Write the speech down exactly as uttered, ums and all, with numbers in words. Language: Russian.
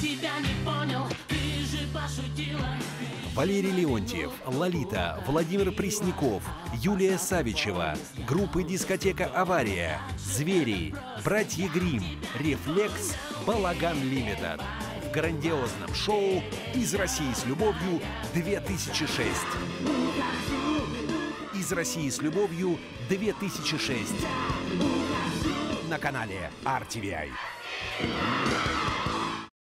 тебя не понял, ты же пошутила. Валерий Леонтьев, Лолита, Владимир Пресняков, Юлия Савичева, группы «Дискотека Авария», «Звери», «Братья Гримм», «Рефлекс», «Балаган Лимитед». В грандиозном шоу «Из России с любовью-две тысячи шесть». «Из России с любовью-две тысячи шесть» на канале ар ти ви ай.